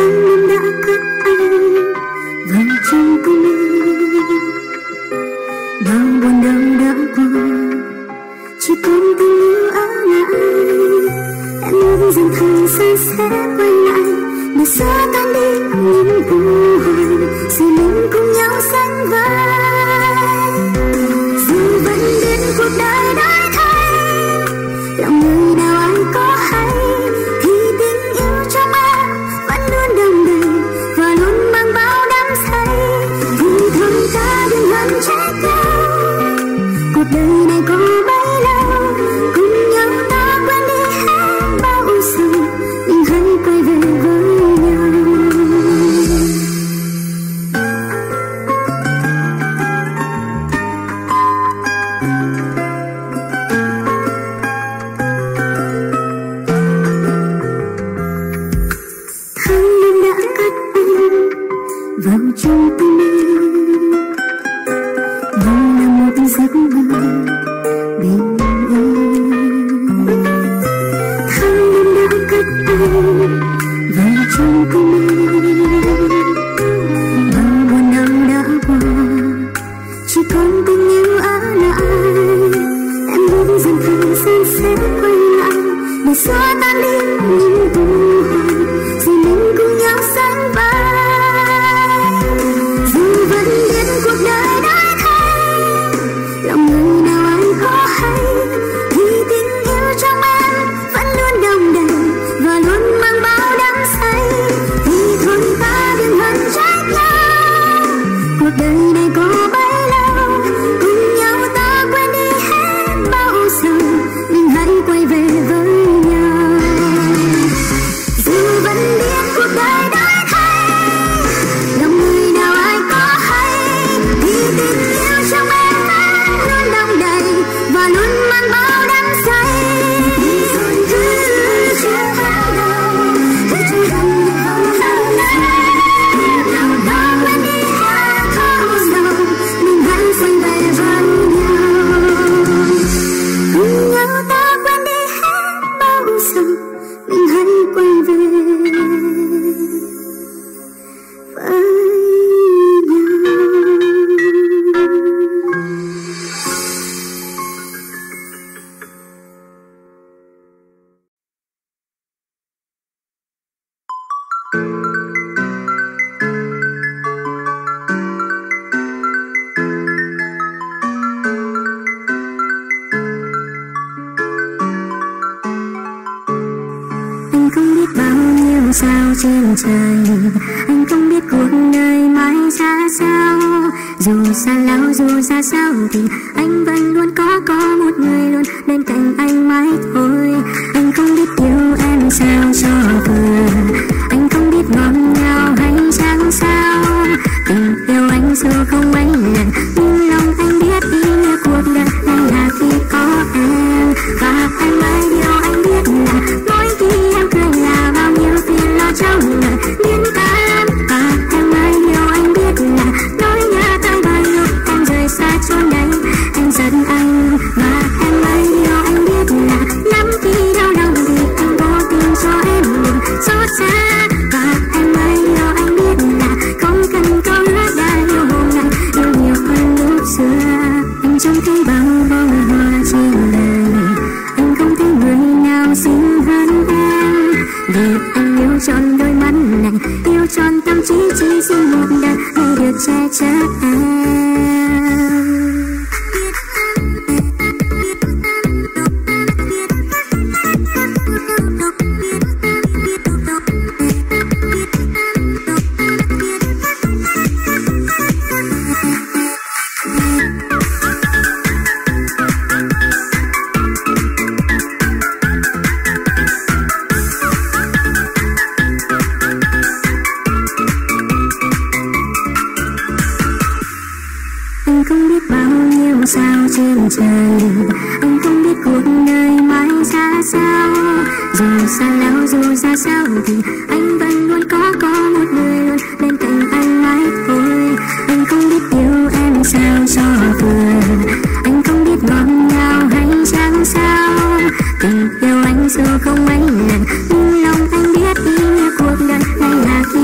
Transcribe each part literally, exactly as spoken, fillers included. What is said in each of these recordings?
tháng năm đã cất anh vào trong tâm linh, bao buồn đau đã qua, chỉ còn tình yêu ở lại. Em ước rằng thời gian sẽ quay lại để xóa tan đi những u hoài, rồi mình cùng nhau sánh vai. Dù vẫn biết cuộc đời đổi thay, lòng người nào ai có hay, thì tình yêu trong em vẫn luôn đong đầy và luôn mang bao đắm say. Thì thôi ta đừng hận trách nhau, cuộc đời này có bấy lâu, cùng nhau ta quên đi hết bao ưu sầu, mình hãy quay về với nhau. Tháng năm đã cất anh vào trong tim em, như là một giấc mơ bình yên. Tháng năm đã cất anh vào trong tim em, bao buồn đau đã qua, chỉ còn tình yêu ở lại. Em ước rằng thời gian sẽ quay lại để xóa tan đi những u hoài, rồi mình cùng nhau sánh vai. Dù vẫn biết cuộc đời đổi thay, lòng người nào ai có hay, thì tình yêu trong em vẫn luôn đong đầy và luôn mang bao đắm say. Thì thôi ta đừng hận trách nhau, cuộc đời này có bấy lâu, cùng nhau ta quên đi hết bao ưu sầu, mình hãy quay về với nhau. Dù vẫn biết cuộc đời đổi thay, lòng người nào ai có hay, thì tình yêu trong em vẫn luôn đong đầy và luôn mang bao đắm say. Thì rồi cứ chưa bao đầu, cứ chưa đừng không hẳn nào đó quên đi hết bao ưu sầu, mình hãy quay về với nhau. Cùng nhau ta quên đi hết bao ưu sầu, mình hãy quay về với nhau. Anh không biết bao nhiêu sao trên trời, anh không biết cuộc đời mãi ra sao. Dù xa lâu dù xa sao thì anh vẫn luôn có có một người luôn bên cạnh anh mãi thôi. Anh không biết yêu em sao cho vừa, anh không biết ngọt ngào hay chẳng sao. Tình yêu anh dù không mấy lần, nhưng lòng anh biết ý nghĩa cuộc đời này là khi có em. Và em ơi điều anh biết là mỗi khi em cười là bao nhiêu phiền lo trong đời biến tan. Và em ơi điều anh biết là nỗi nhớ tới bao lúc em rời xa chốn đây, anh giận anh. Và em ơi điều anh biết là lắm khi đau lòng thì anh vô tình cho em đừng xót xa. Và em ơi điều anh biết là không cần câu hứa đã yêu hôm nay yêu nhiều hơn lúc xưa. Anh trông thấy bao bông hoa trên đời, anh không thấy người nào xinh hơn em. Vì anh yêu trọn đôi mắt này, yêu trọn tâm trí, chỉ xin một đời hay được che chở em. Anh không biết bao nhiêu sao trên trời, anh không biết cuộc đời mãi ra sao. Dù xa lâu dù xa sao thì anh vẫn luôn có có một người luôn bên cạnh anh mãi thôi. Anh không biết yêu em sao cho vừa, anh không biết ngọt ngào hay chẳng sao. Tình yêu anh dù không mấy lần, nhưng lòng anh biết ý nghĩa cuộc đời này là khi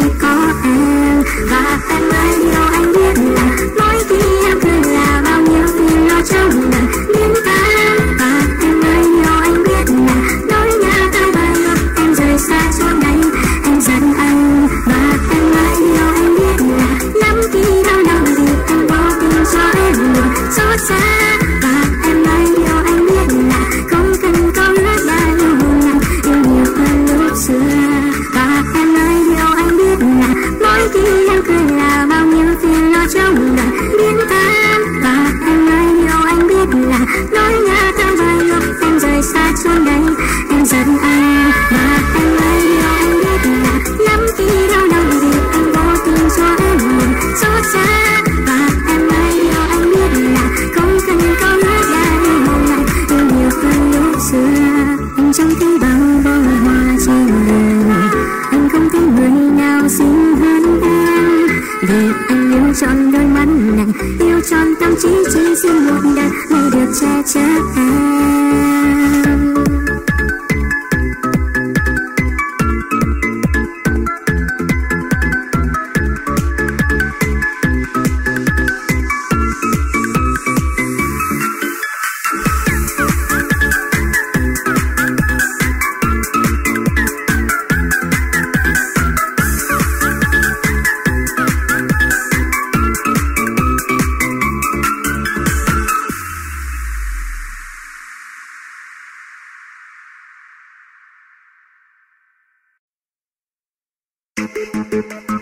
yêu tròn tâm trí chỉ riêng một đời mới được che chở em. Thank you.